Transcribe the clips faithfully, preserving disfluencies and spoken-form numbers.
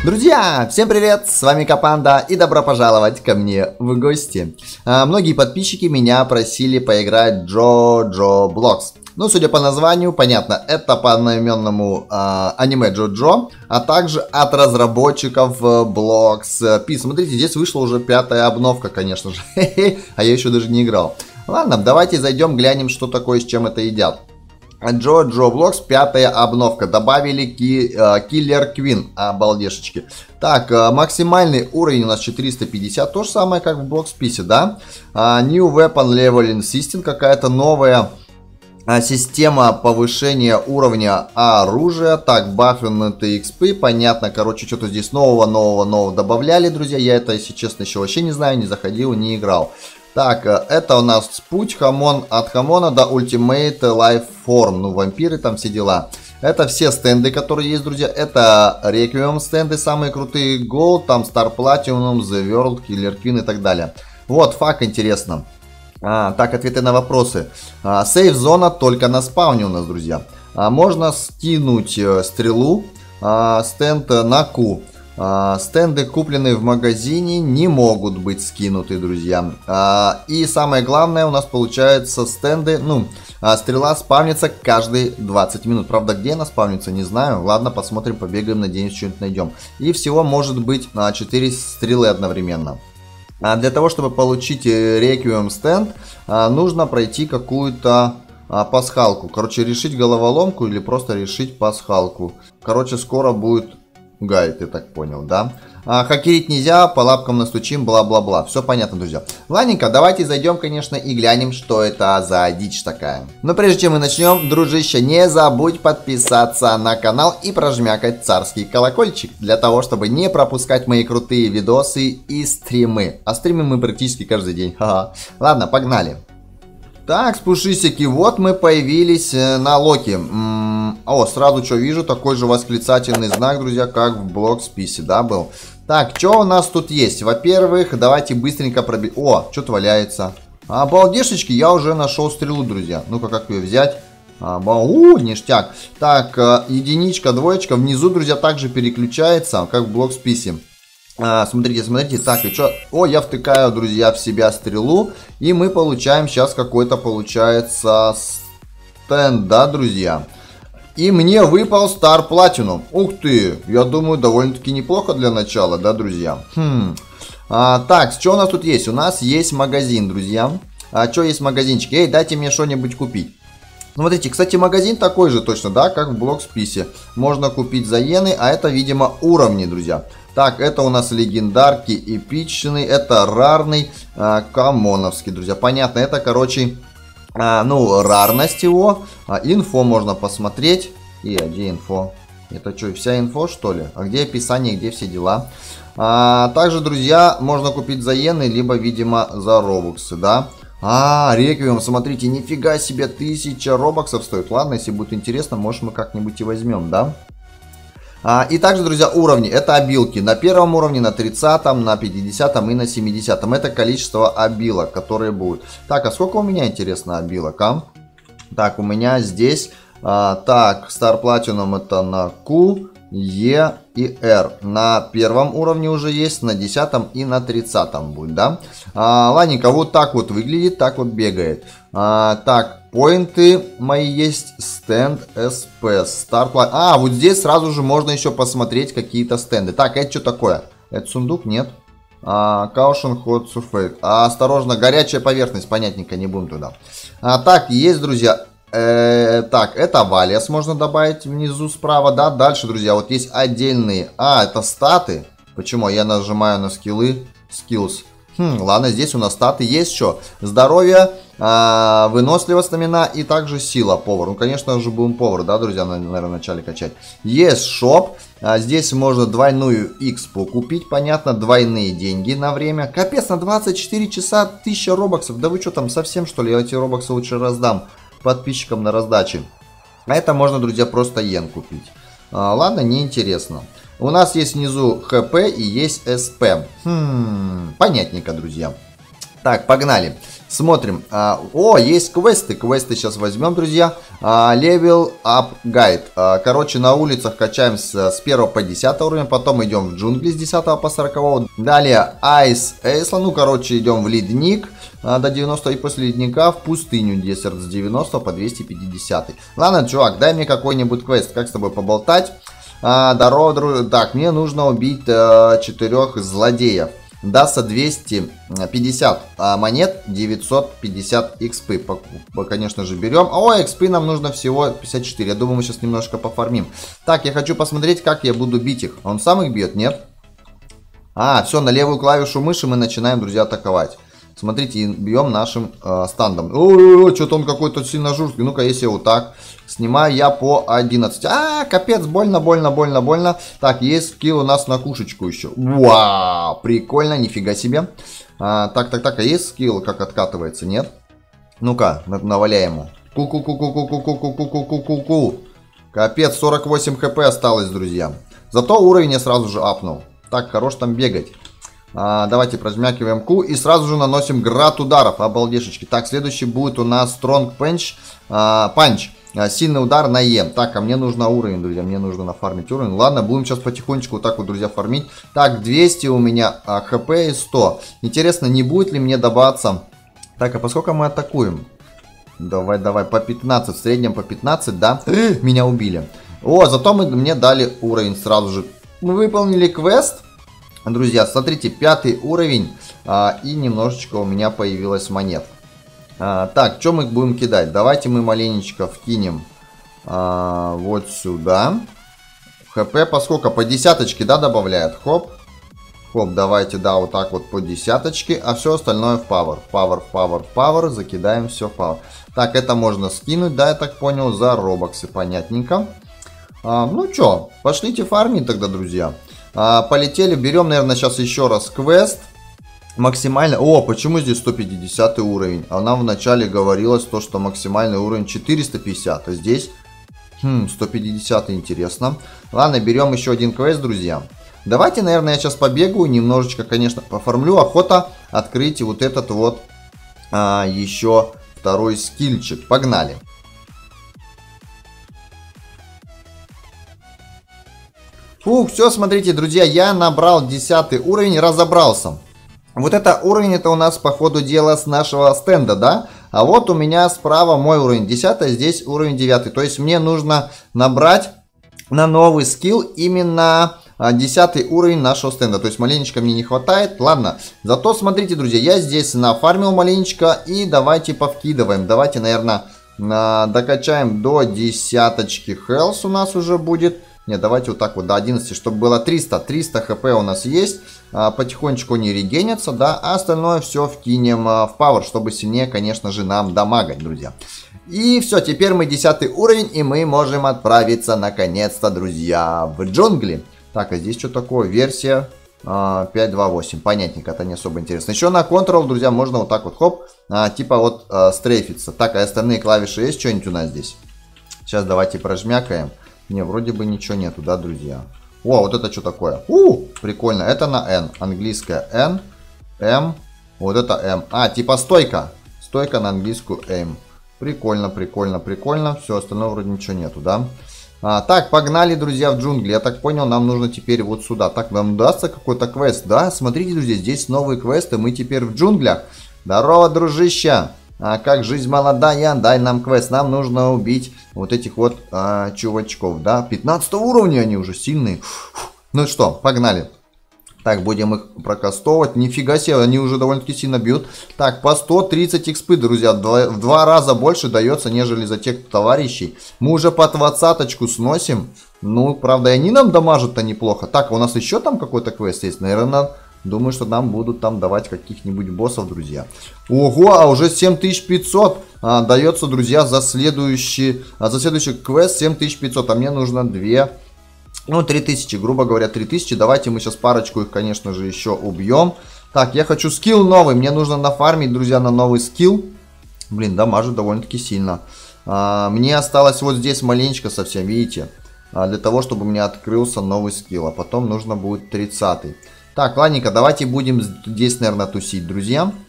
Друзья, всем привет, с вами Капанда и добро пожаловать ко мне в гости. А, многие подписчики меня просили поиграть Джо-Джо Блокс. Ну, судя по названию, понятно, это по одноименному а, аниме Джо-Джо, а также от разработчиков Блокс Пи. Смотрите, здесь вышла уже пятая обновка, конечно же, а я еще даже не играл. Ладно, давайте зайдем, глянем, что такое, с чем это едят. Джо-Джо Блокс, пятая обновка. Добавили ки, э, Киллер Квин, обалдешечки. Так, э, максимальный уровень у нас четыреста пятьдесят, то же самое, как в Блокс Писе, да? А, New Weapon Leveling System, какая-то новая а, система повышения уровня оружия. Так, баффин ти экс пи, понятно, короче, что-то здесь нового, нового, нового добавляли, друзья. Я это, если честно, еще вообще не знаю, не заходил, не играл. Так, это у нас путь Хамон, от Хамона до Ultimate Life Form, ну, вампиры, там все дела. Это все стенды, которые есть, друзья. Это Requiem стенды, самые крутые, Gold, там Star Platinum, The World, Killer Queen и так далее. Вот, факт интересно. А, так, ответы на вопросы. А, сейф-зона только на спауне у нас, друзья. А, можно скинуть э, стрелу, а, стенд на Q. Uh, стенды, купленные в магазине, не могут быть скинуты, друзья. Uh, и самое главное, у нас получается стенды, ну, uh, стрела спавнится каждые двадцать минут. Правда, где она спавнится, не знаю. Ладно, посмотрим, побегаем, надеюсь, что-нибудь найдем. И всего может быть uh, четыре стрелы одновременно. Uh, для того, чтобы получить Requiem стенд, uh, нужно пройти какую-то uh, пасхалку. Короче, решить головоломку или просто решить пасхалку. Короче, скоро будет гайд, я так понял, да? А, хакерить нельзя, по лапкам настучим, бла-бла-бла. Все понятно, друзья. Ладненько, давайте зайдем, конечно, и глянем, что это за дичь такая. Но прежде чем мы начнем, дружище, не забудь подписаться на канал и прожмякать царский колокольчик, для того, чтобы не пропускать мои крутые видосы и стримы. А стримим мы практически каждый день. Ха-ха. Ладно, погнали. Так, спушисики, вот мы появились на Локи. М-м, о, сразу что вижу, такой же восклицательный знак, друзья, как в Блокс Писе, да, был. Так, что у нас тут есть? Во-первых, давайте быстренько пробить. О, что-то валяется. Обалдешечки, я уже нашел стрелу, друзья. Ну-ка, как ее взять? У, ништяк. Так, единичка, двоечка. Внизу, друзья, также переключается, как в Блокс Писе. А, смотрите, смотрите, так, и что? О, я втыкаю, друзья, в себя стрелу. И мы получаем сейчас какой-то, получается, стенд, да, друзья? И мне выпал Star Platinum. Ух ты, я думаю, довольно-таки неплохо для начала, да, друзья? Хм. А, так, что у нас тут есть? У нас есть магазин, друзья. А что есть магазинчик? Эй, дайте мне что-нибудь купить. Смотрите, кстати, магазин такой же точно, да, как в Блокс Писе. Можно купить за иены, а это, видимо, уровни, друзья. Так, это у нас легендарки, эпичный, это рарный, а, коммоновский, друзья. Понятно, это, короче, а, ну, рарность его. А, инфо можно посмотреть. И, а где инфо? Это что, вся инфо, что ли? А где описание, где все дела? А, также, друзья, можно купить за иены, либо, видимо, за робоксы, да? А, Реквием, смотрите, нифига себе, тысяча робоксов стоит. Ладно, если будет интересно, может, мы как-нибудь и возьмем, да? А, и также, друзья, уровни. Это обилки. На первом уровне, на тридцатом, на пятидесятом и на семидесятом. Это количество обилок, которые будут. Так, а сколько у меня, интересно, обилок, а? Так, у меня здесь... А, так, Star Platinum это на Q, E и R. На первом уровне уже есть, на десятом и на тридцатом будет, да? А, ладненько, вот так вот выглядит, так вот бегает. А, так, поинты мои есть, стенд эс пи, Star Platinum. А, вот здесь сразу же можно еще посмотреть какие-то стенды. Так, это что такое? Это сундук? Нет. А, Caution Hot Surface. А, осторожно, горячая поверхность, понятненько, не будем туда. А, так, есть, друзья. Э, так, это Валиас можно добавить внизу справа, да, дальше, друзья, вот есть отдельные, а, это статы, почему, я нажимаю на скиллы, skills, хм, ладно, здесь у нас статы есть, что, здоровье, э, выносливость, стамина и также сила, повар, ну, конечно же, будем повар, да, друзья, наверное, вначале качать, есть шоп, а здесь можно двойную экспу купить, понятно, двойные деньги на время, капец, на двадцать четыре часа тысяча робоксов, да вы что там, совсем, что ли, я эти робоксы лучше раздам подписчикам на раздаче. А это можно, друзья, просто иен купить. А, ладно, неинтересно. У нас есть внизу ХП и есть СП. Хм, понятненько, друзья. Так, погнали. Смотрим. А, о, есть квесты. Квесты сейчас возьмем, друзья. А, Level Up Guide. А, короче, на улицах качаемся с первого по десятый уровень. Потом идем в джунгли с десятого по сороковой. Далее Ice Island. Ну, короче, идем в ледник а, до девяностого. И после ледника в пустыню десерт с девяностого по двести пятьдесят. Ладно, чувак, дай мне какой-нибудь квест. Как с тобой поболтать? А, здорово, друг. Так, мне нужно убить а, четырех злодеев. Дастся двести пятьдесят монет, девятьсот пятьдесят экспы. Конечно же, берем. О, экспы нам нужно всего пятьдесят четыре. Я думаю, мы сейчас немножко пофармим. Так, я хочу посмотреть, как я буду бить их. Он сам их бьет, нет? А, все, на левую клавишу мыши мы начинаем, друзья, атаковать. Смотрите, бьем нашим э, стандом. Ой, что-то он какой-то сильно жесткий. Ну-ка, если вот так. Снимаю я по одиннадцать. А, капец, больно, больно, больно, больно. Так, есть скилл у нас на кушечку еще. Вау, прикольно, нифига себе. А, так, так, так, а есть скилл, как откатывается, нет? Ну-ка, наваляем ему. Ку-ку-ку-ку-ку-ку-ку-ку-ку-ку-ку. Капец, сорок восемь хп осталось, друзья. Зато уровень я сразу же апнул. Так, хорош там бегать. А, давайте прожмякиваем Q и сразу же наносим град ударов. Обалдешечки. Так, следующий будет у нас Strong Punch. А, Punch. А, сильный удар на Е. Так, а мне нужно уровень, друзья. Мне нужно нафармить уровень. Ладно, будем сейчас потихонечку вот так вот, друзья, фармить. Так, двести у меня а, хп и сто. Интересно, не будет ли мне добавиться... Так, а поскольку мы атакуем? Давай, давай, по пятнадцать. В среднем по пятнадцать, да? Меня убили. О, зато мы, мне дали уровень сразу же. Мы выполнили квест. Друзья, смотрите, пятый уровень, а, и немножечко у меня появилось монет. А, так, что мы будем кидать? Давайте мы маленечко вкинем а, вот сюда. ХП по сколько? По десяточке, да, добавляет? Хоп. Хоп, давайте, да, вот так вот по десяточке, а все остальное в power. Power, power, power, закидаем все в power. Так, это можно скинуть, да, я так понял, за робоксы, понятненько. А, ну что, пошлите фармить тогда, друзья. А, полетели, берем, наверное, сейчас еще раз квест. Максимально... О, почему здесь сто пятидесятый уровень? А нам вначале говорилось то, что максимальный уровень четыреста пятьдесят. А здесь хм, сто пятьдесят, интересно. Ладно, берем еще один квест, друзья. Давайте, наверное, я сейчас побегу, немножечко, конечно, пофармлю. Охота открыть вот этот вот а, еще второй скиллчик. Погнали. Фух, все, смотрите, друзья, я набрал десятый уровень, разобрался. Вот это уровень, это у нас по ходу дела с нашего стенда, да? А вот у меня справа мой уровень десятый, здесь уровень девятый. То есть мне нужно набрать на новый скилл именно десятый уровень нашего стенда. То есть маленечко мне не хватает. Ладно, зато смотрите, друзья, я здесь нафармил маленечко. И давайте повкидываем. Давайте, наверное, докачаем до десяточки. Health у нас уже будет. Нет, давайте вот так вот до одиннадцати, чтобы было триста. триста хп у нас есть. А, потихонечку не регенятся, да. А остальное все вкинем а, в power, чтобы сильнее, конечно же, нам дамагать, друзья. И все, теперь мы десятый уровень, и мы можем отправиться, наконец-то, друзья, в джунгли. Так, а здесь что такое? Версия а, пять два восемь. Понятненько, это не особо интересно. Еще на Ctrl, друзья, можно вот так вот, хоп, а, типа вот а, стрейфиться. Так, а остальные клавиши есть что-нибудь у нас здесь? Сейчас давайте прожмякаем. Не, вроде бы ничего нету, да, друзья? О, вот это что такое? У, прикольно. Это на N. Английская N, M, вот это M. А, типа стойка. Стойка на английскую M. Прикольно, прикольно, прикольно. Все, остальное вроде ничего нету, да? А, так, погнали, друзья, в джунгли. Я так понял, нам нужно теперь вот сюда. Так, нам удастся какой-то квест, да? Смотрите, друзья, здесь новые квесты. Мы теперь в джунглях. Здорово, дружище. А как жизнь молодая, дай нам квест. Нам нужно убить вот этих вот а, чувачков, да? пятнадцатого уровня они уже сильные. Фух. Ну что, погнали. Так, будем их прокастовывать. Нифига себе, они уже довольно-таки сильно бьют. Так, по сто тридцать экспы, друзья. Два, в два раза больше дается, нежели за тех товарищей. Мы уже по двадцаточку сносим. Ну, правда, и они нам дамажат-то неплохо. Так, а у нас еще там какой-то квест есть? Наверное... Думаю, что нам будут там давать каких-нибудь боссов, друзья. Ого, а уже семь тысяч пятьсот а, дается, друзья, за следующий, а, за следующий квест семь тысяч пятьсот. А мне нужно две, ну, три тысячи, грубо говоря, три тысячи. Давайте мы сейчас парочку их, конечно же, еще убьем. Так, я хочу скилл новый. Мне нужно нафармить, друзья, на новый скилл. Блин, дамажит довольно-таки сильно. А, мне осталось вот здесь маленечко совсем, видите? А, для того, чтобы у меня открылся новый скилл. А потом нужно будет тридцатый. Так, ладненько, давайте будем здесь, наверное, тусить, друзья.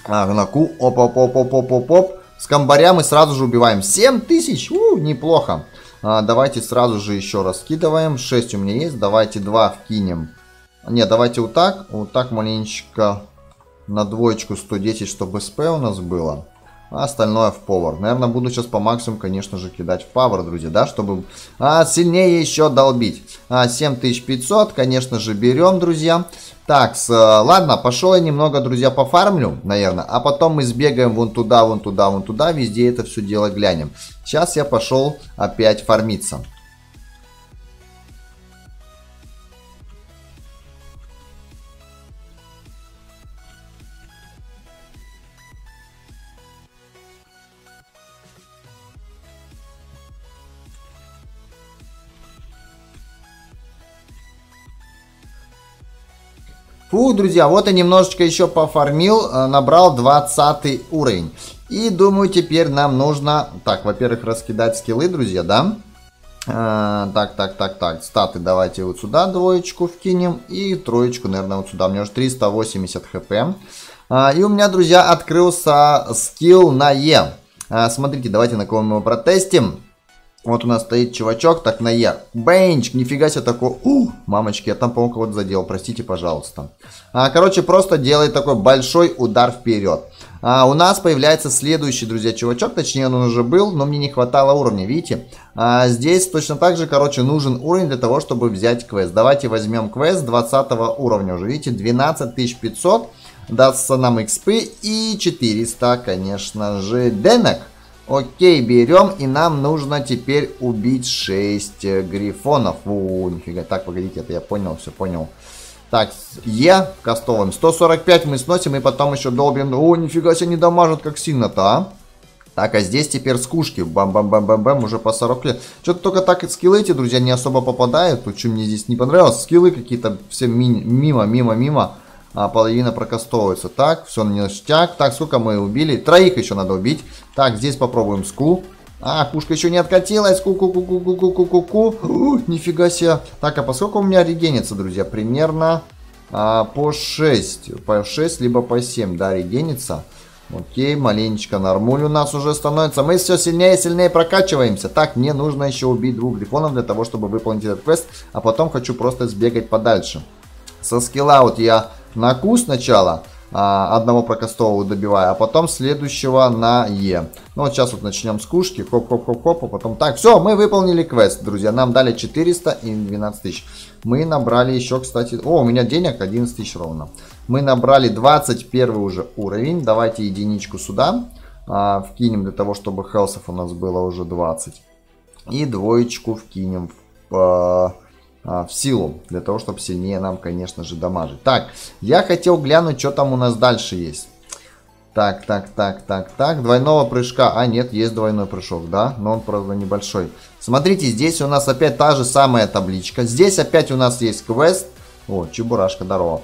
А, на Q. Оп-оп-оп-оп-оп-оп. С комбаря мы сразу же убиваем. семь тысяч. У, неплохо. А, давайте сразу же еще раз скидываем. шесть у меня есть. Давайте два вкинем. Не, давайте вот так. Вот так маленечко на двоечку сто десять, чтобы СП у нас было. А остальное в повар. Наверное, буду сейчас по максимуму, конечно же, кидать в павер, друзья, да, чтобы а, сильнее еще долбить. А, семь тысяч пятьсот, конечно же, берем, друзья. Так, с, ладно, пошел я немного, друзья, пофармлю, наверное. А потом мы сбегаем вон туда, вон туда, вон туда. Везде это все дело глянем. Сейчас я пошел опять фармиться. Фу, друзья, вот я немножечко еще пофармил, набрал двадцатый уровень. И думаю, теперь нам нужно, так, во-первых, раскидать скиллы, друзья, да? А, так, так, так, так, статы давайте вот сюда двоечку вкинем и троечку, наверное, вот сюда. У меня уже триста восемьдесят хп. А, и у меня, друзья, открылся скилл на Е. А, смотрите, давайте на кого мы его протестим. Вот у нас стоит чувачок, так на Е. Бенч, нифига себе такой. У, мамочки, я там, по-моему, кого-то задел, простите, пожалуйста. А, короче, просто делает такой большой удар вперед. А, у нас появляется следующий, друзья, чувачок. Точнее, он уже был, но мне не хватало уровня, видите? А, здесь точно так же, короче, нужен уровень для того, чтобы взять квест. Давайте возьмем квест двадцатого уровня уже, видите? двенадцать тысяч пятьсот. Дастся нам экспы и четыреста, конечно же, денег. Окей, берем, и нам нужно теперь убить шесть грифонов. О, нифига. Так, погодите, это я понял, все понял. Так, Е кастовым. сто сорок пять мы сносим, и потом еще долбим. О, нифига себе, не дамажат как сильно-то, а. Так, а здесь теперь скушки. Бам-бам-бам-бам-бам, уже по сорок лет. Что-то только так скиллы эти, друзья, не особо попадают. Тут что мне здесь не понравилось. Скиллы какие-то все мимо, мимо, мимо. А половина прокастовывается. Так, все ништяк. Так, сколько мы убили? Троих еще надо убить. Так, здесь попробуем ску. А, кушка еще не откатилась. Ку-ку-ку-ку-ку-ку-ку-ку. Нифига себе. Так, а поскольку у меня регенится, друзья, примерно а, по шесть. По шесть, либо по семь, да, регенится. Окей, маленечко нормуль у нас уже становится. Мы все сильнее и сильнее прокачиваемся. Так, мне нужно еще убить двух грифонов для того, чтобы выполнить этот квест. А потом хочу просто сбегать подальше. Со скилла вот я на Q сначала а, одного прокастового добиваю, а потом следующего на Е. Ну вот сейчас вот начнем с кушки. Хоп-хоп-хоп-хоп, а потом так. Все, мы выполнили квест, друзья. Нам дали четыреста и двенадцать тысяч. Мы набрали еще, кстати... О, у меня денег одиннадцать тысяч ровно. Мы набрали двадцать первый уже уровень. Давайте единичку сюда а, вкинем для того, чтобы хелсов у нас было уже двадцать. И двоечку вкинем в... в силу, для того, чтобы сильнее нам, конечно же, дамажить. Так, я хотел глянуть, что там у нас дальше есть. Так, так, так, так, так. Двойного прыжка. А, нет, есть двойной прыжок, да? Но он, правда, небольшой. Смотрите, здесь у нас опять та же самая табличка. Здесь опять у нас есть квест. О, чебурашка, здорово.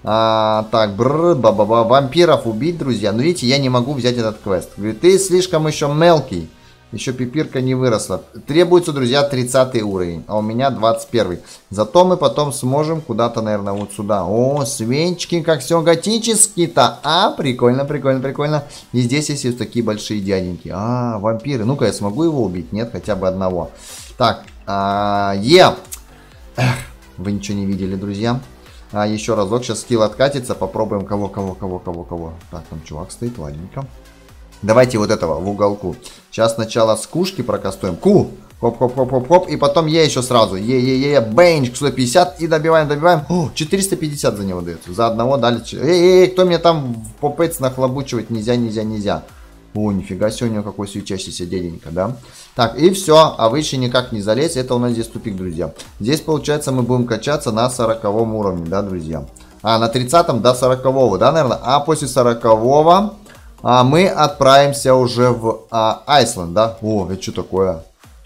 А, так, бррр, ба-ба-ба. Вампиров убить, друзья. Но видите, я не могу взять этот квест. Говорит, ты слишком еще мелкий. Еще пипирка не выросла. Требуется, друзья, тридцатый уровень. А у меня двадцать первый. Зато мы потом сможем куда-то, наверное, вот сюда. О, свечки, как все готически-то. А, прикольно, прикольно, прикольно. И здесь есть вот такие большие дяденьки. А, вампиры. Ну-ка, я смогу его убить? Нет, хотя бы одного. Так, а, Е. Эх, вы ничего не видели, друзья. А, еще разок. Сейчас скилл откатится. Попробуем кого, кого, кого, кого, кого. Так, там чувак стоит, ладненько. Давайте вот этого в уголку. Сейчас сначала с кушки прокастуем. Ку! Хоп-хоп-хоп-хоп-хоп. И потом Е еще сразу. Е-е-е. Бэнч. сто пятьдесят. И добиваем, добиваем. О, четыреста пятьдесят за него дается. За одного дали. Эй-эй-эй, кто мне там в попец нахлобучивать? Нельзя, нельзя, нельзя. О, нифига себе, у него какой свечащийся деденька, да? Так, и все. А выше никак не залезть. Это у нас здесь тупик, друзья. Здесь, получается, мы будем качаться на сороковом уровне, да, друзья? А, на тридцатом до сорокового, да, наверное? А после сорокового... А мы отправимся уже в а, Айсланд, да? О, это что такое?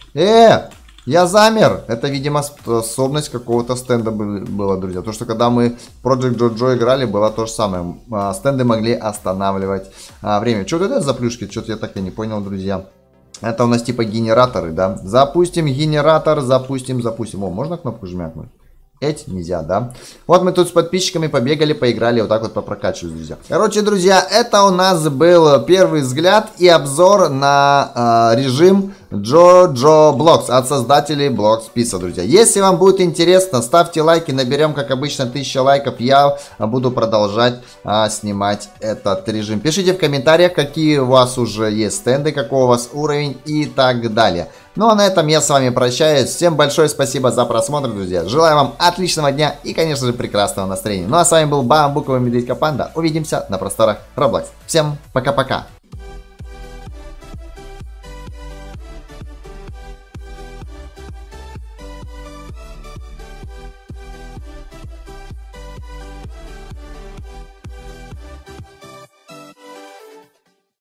Э, я замер! Это, видимо, способность какого-то стенда была, друзья. То, что когда мы в Project Jojo играли, было то же самое. А, стенды могли останавливать а, время. Что это за плюшки? Что-то я так и не понял, друзья. Это у нас типа генераторы, да? Запустим генератор, запустим, запустим. О, можно кнопку жмякнуть? Эть, нельзя, да? Вот мы тут с подписчиками побегали, поиграли, вот так вот попрокачивались, друзья. Короче, друзья, это у нас был первый взгляд и обзор на э, режим JoJo Blox от создателей Bloxpizza, друзья. Если вам будет интересно, ставьте лайки, наберем, как обычно, тысяча лайков, я буду продолжать э, снимать этот режим. Пишите в комментариях, какие у вас уже есть стенды, какой у вас уровень и так далее. Ну а на этом я с вами прощаюсь. Всем большое спасибо за просмотр, друзья. Желаю вам отличного дня и, конечно же, прекрасного настроения. Ну а с вами был Бамбуковый Медведь Капанда. Увидимся на просторах Roblox. Всем пока-пока.